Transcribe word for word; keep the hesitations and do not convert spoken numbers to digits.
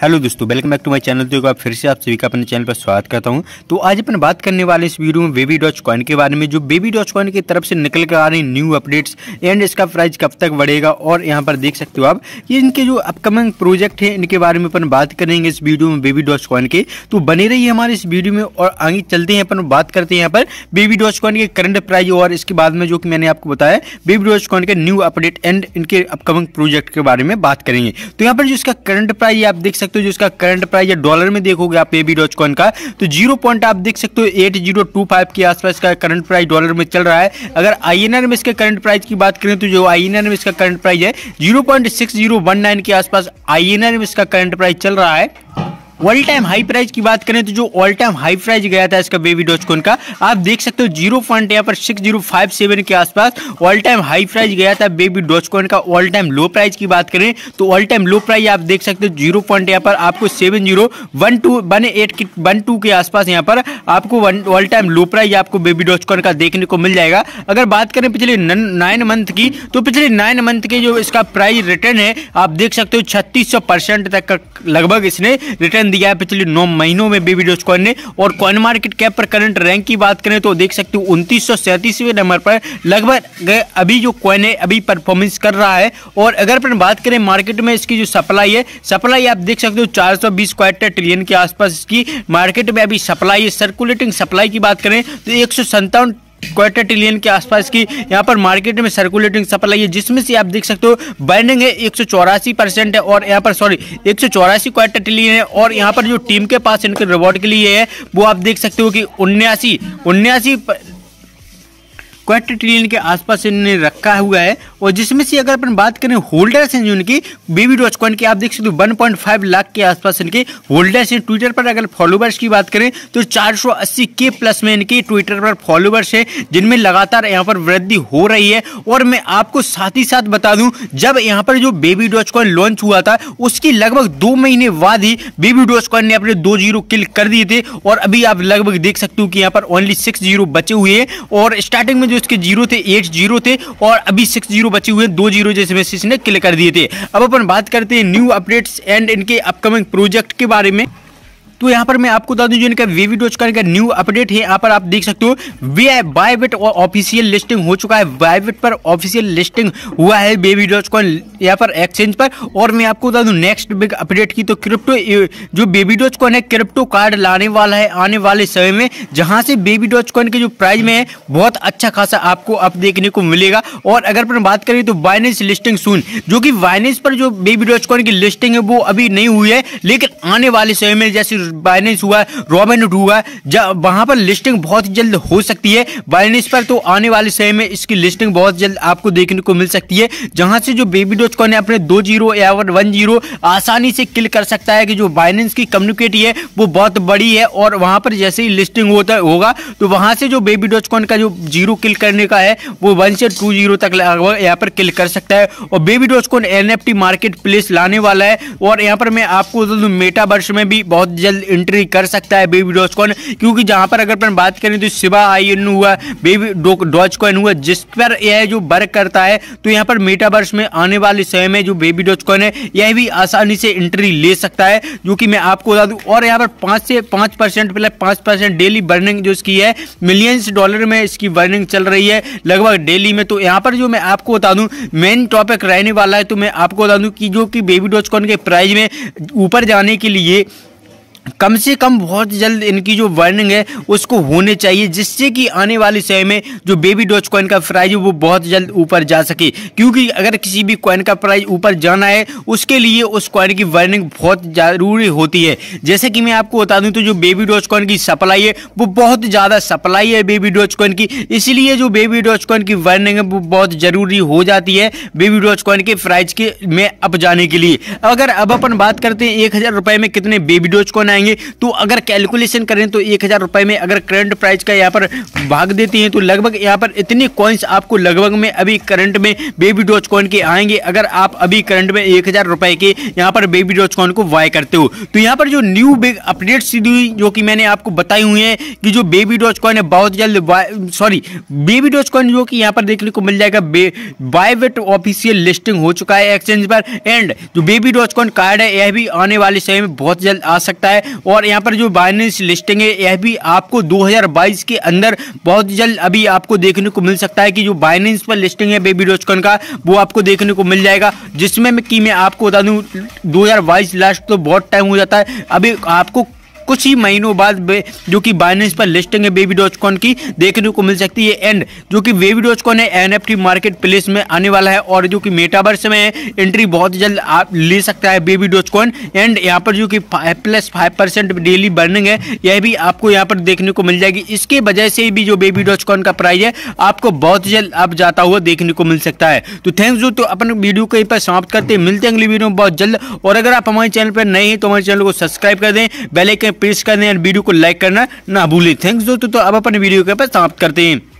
Hello दोस्तों, welcome back to my channel. तो आप फिर से आप सभी का अपने चैनल पर स्वागत करता हूं। तो आज अपन बात करने वाले इस वीडियो में बेबी डॉज कॉइन के बारे में, जो बेबी डॉज कॉइन की तरफ से निकल कर आ रही न्यू अपडेट्स एंड इसका प्राइस कब तक बढ़ेगा। और यहां पर देख सकते हो आप ये इनके जो अपकमिंग प्रोजेक्ट है इनके बारे में अपन बात करेंगे इस वीडियो में बेबी डॉज कॉइन के। तो बने रहिए हमारे इस वीडियो में और आगे चलते हैं अपन बात करते हैं यहाँ पर बेबी डॉज कॉइन के करंट प्राइस और इसके बाद में जो कि मैंने आपको बताया बेबी डॉज कॉइन के न्यू अपडेट एंड इनके अपकमिंग प्रोजेक्ट के बारे में बात करेंगे। तो यहाँ पर जो इसका करंट प्राइस आप देख सकते हो, जो इसका करंट प्राइस है डॉलर में देखोगे आप बेबी डॉज कॉइन का, तो जीरो पॉइंट आप देख सकते हो एट जीरो टू फाइव के आसपास का करंट प्राइस डॉलर में चल रहा है। अगर आईएनआर में इसके करंट प्राइस की बात करें तो जो आईएनआर में इसका करंट प्राइस है zero point six zero one nine के आसपास आईएनआर में इसका करंट प्राइस चल रहा है। ऑल टाइम हाई प्राइस की बात करें तो जो ऑल टाइम हाई प्राइस गया था इसका बेबी डॉज कॉइन का, आप देख सकते हो जीरो पॉइंट यहाँ पर सिक्स जीरो फाइव सेवन के आसपास ऑल टाइम हाई प्राइस गया था बेबी डॉज कॉइन का। ऑल टाइम लो प्राइस की बात करें तो ऑल टाइम लो प्राइस आप देख सकते हो जीरो पॉइंट यहाँ पर आपको seven zero one two one eight की वन टू के आसपास यहाँ पर आपको ऑल टाइम लो प्राइस आपको बेबी डॉज कॉइन का देखने को मिल जाएगा। अगर बात करें पिछले नाइन मंथ की, तो पिछले नाइन मंथ के जो इसका प्राइस रिटर्न है आप देख सकते हो छत्तीस सौ परसेंट तक का लगभग इसने रिटर्न दिया है पिछले नौ महीनों में बेबी डॉज कॉइन ने। और कॉइन मार्केट कैप पर करंट रैंक की बात करें तो देख सकते हो उनतीस सौ सैंतीसवें नंबर पर लगभग अभी जो कॉइन है अभी परफॉर्मेंस कर रहा है। और अगर अपन बात करें मार्केट में इसकी जो सप्लाई है, सप्लाई आप देख सकते हो चार सौ बीस क्वार्टर ट्रिलियन के आसपास इसकी मार्केट में अभी सप्लाई है। सर्कुलेटिंग सप्लाई की बात करें तो एक सौ संतावन क्वार्टर ट्रिलियन के आसपास की यहाँ पर मार्केट में सर्कुलेटिंग सप्लाई है, जिसमें से आप देख सकते हो बाइंडिंग है एक सौ चौरासी परसेंट है और यहाँ पर सॉरी एक सौ चौरासी क्वार्टर ट्रिलियन है। और यहाँ पर जो टीम के पास इनके रिवॉर्ड के लिए है वो आप देख सकते हो कि उन्यासी उन्यासी क्वार्टर ट्रिलियन के आसपास इन्होंने रखा हुआ है। और जिसमें से अगर अपन बात करें होल्डर्स हैं जो इनकी बेबी डॉज कॉइन के, आप देख सकते हो वन पॉइंट फाइव लाख के आसपास इनके होल्डर्स हैं। ट्विटर पर अगर फॉलोवर्स की बात करें तो चार सौ अस्सी के प्लस में इनके ट्विटर पर फॉलोवर्स हैं, जिनमें लगातार यहाँ पर वृद्धि हो रही है। और मैं आपको साथ ही साथ बता दूं, जब यहाँ पर जो बेबी डॉज कॉइन लॉन्च हुआ था उसकी लगभग दो महीने बाद ही बेबी डॉज कॉइन ने अपने दो जीरो किल कर दिए थे। और अभी आप लगभग देख सकते हो कि यहाँ पर ओनली सिक्स जीरो बचे हुए हैं। और स्टार्टिंग में इसके जीरो थे एट जीरो थे और अभी सिक्स जीरो बचे हुए दो जीरो जैसे मैसेज ने क्लिक कर दिए थे। अब अपन बात करते हैं न्यू अपडेट्स एंड इनके अपकमिंग प्रोजेक्ट के बारे में। तो यहाँ पर मैं आपको बता दूं जो इनका बेबी डॉज कॉइन का न्यू अपडेट है, यहाँ पर आप देख सकते हो बायबिट ऑफिशियल लिस्टिंग हो चुका है। बायबिट पर ऑफिशियल लिस्टिंग हुआ है बेबी डॉज कॉइन यहाँ पर एक्सचेंज पर। और मैं आपको बता दूं नेक्स्ट बिग अपडेट की, तो क्रिप्टो जो बेबी डॉज कॉइन है क्रिप्टो कार्ड लाने वाला है आने वाले समय में, जहां से बेबी डॉज कॉइन के जो प्राइस में है बहुत अच्छा खासा आपको अब देखने को मिलेगा। और अगर अपन बात करें तो बाइनेंस लिस्टिंग सून, जो कि बाइनेंस पर जो बेबी डॉज कॉइन की लिस्टिंग है वो अभी नहीं हुई है, लेकिन आने वाले समय में जैसे बाइनेंस हुआ, रॉबिनहुड हुआ, वहां पर लिस्टिंग बहुत जल्द हो सकती है बाइनेंस पर। तो आने वाले समय में इसकी लिस्टिंग बहुत जल्द आपको देखने को मिल सकती है, जहां से जो बेबी डॉज कॉइन अपने दो जीरो या वन जीरो आसानी से किल कर सकता है कि जो बाइनेंस की कम्युनिटी है वो बहुत बड़ी है। और वहां पर जैसे ही लिस्टिंग होता होगा तो वहां से जो बेबी डॉज कॉइन का जो जीरो किल करने का है वो वन से टू जीरो तक यहाँ पर किल कर सकता है। और baby doge coin NFT market place लाने वाला है। और यहाँ पर मैं आपको मेटावर्स में भी बहुत जल्द एंट्री कर सकता है बेबी डॉज कॉइन, क्योंकि जहां पर अगर अपन बात करें तो शिबा आईएन हुआ, बेबी डॉज कॉइन हुआ, जिस पर यह जो वर्क करता है, तो यहां पर मेटावर्स में आने वाले समय में जो बेबी डॉज कॉइन है यह भी आसानी से एंट्री ले सकता है, जो कि मैं आपको बता दूं। और यहां पर पांच से पांच परसेंट प्लस पांच परसेंट डेली बर्निंग जो इसकी है मिलियंस डॉलर में इसकी बर्निंग चल रही है लगभग डेली में। तो यहाँ पर जो मैं आपको बता दूं मेन टॉपिक रहने वाला है, तो मैं आपको बता दूं कि जो कि बेबी डॉज कॉइन के प्राइस में ऊपर जाने के लिए कम से कम बहुत जल्द इनकी जो वर्निंग है उसको होने चाहिए, जिससे कि आने वाले समय में जो बेबी डॉज कॉइन का प्राइस है वो बहुत जल्द ऊपर जा सके। क्योंकि अगर किसी भी कॉइन का प्राइस ऊपर जाना है उसके लिए उस कॉइन की वर्निंग बहुत जरूरी होती है। जैसे कि मैं आपको बता दूं तो जो बेबी डॉज कॉइन की सप्लाई है वो बहुत ज़्यादा सप्लाई है बेबी डॉज कॉइन की, इसलिए जो बेबी डॉज कॉइन की वर्निंग है वो बहुत ज़रूरी हो जाती है बेबी डॉज कॉइन के प्राइस के में अप जाने के लिए। अगर अब अपन बात करते हैं एक हज़ार रुपये में कितने बेबी डॉज कॉइन बनाएंगे। तो अगर कैलकुलेशन करें तो एक हज़ार रुपये में अगर करंट प्राइस का यहाँ पर भाग देती हैं तो लगभग यहाँ पर इतने कॉइन्स आपको लगभग में अभी करंट में बेबी डॉज कॉइन के आएंगे, अगर आप अभी करंट में एक हज़ार रुपये के यहाँ पर बेबी डॉज कॉइन को बाय करते हो। तो यहाँ पर जो न्यू बिग अपडेट्स जो कि मैंने आपको बताई हुई है कि जो बेबी डॉज कॉइन है बहुत जल्द सॉरी बेबी डॉज कॉइन जो कि यहाँ पर देखने को मिल जाएगा बायबिट ऑफिशियल लिस्टिंग हो चुका है एक्सचेंज पर। एंड जो बेबी डॉज कॉइन कार्ड है यह भी आने वाले समय में बहुत जल्द आ सकता है। और यहाँ पर जो बाइनेंस लिस्टिंग है यह भी आपको दो हज़ार बाईस के अंदर बहुत जल्द अभी आपको देखने को मिल सकता है कि जो बाइनेंस पर लिस्टिंग है बेबी डॉज कॉइन का वो आपको देखने को मिल जाएगा, जिसमें मैं कि मैं आपको बता दूं दो हज़ार बाईस लास्ट तो बहुत टाइम हो जाता है, अभी आपको कुछ ही महीनों बाद जो कि बाइनेंस पर लिस्टिंग है बेबी डॉज कॉइन की देखने को मिल सकती है। एंड जो कि बेबी डॉज कॉइन है एनएफटी मार्केट प्लेस में आने वाला है और जो कि मेटावर्स में एंट्री बहुत जल्द आप ले सकता है बेबी डॉज कॉइन। एंड यहाँ पर जो कि five plus five percent daily burning है यह भी आपको यहाँ पर देखने को मिल जाएगी। इसके वजह से भी जो बेबी डॉज कॉइन का प्राइस है आपको बहुत जल्द आप जाता हुआ देखने को मिल सकता है। तो थैंक्स जो तो अपन वीडियो कहीं पर समाप्त करते हैं, मिलते हैं अगली वीडियो में बहुत जल्द। और अगर आप हमारे चैनल पर नए हैं तो हमारे चैनल को सब्सक्राइब कर दें, बेल आइकन प्रेस कर दें और वीडियो को लाइक करना ना भूलें। थैंक्स दोस्तों, तो अब अपने वीडियो के पर समाप्त करते हैं।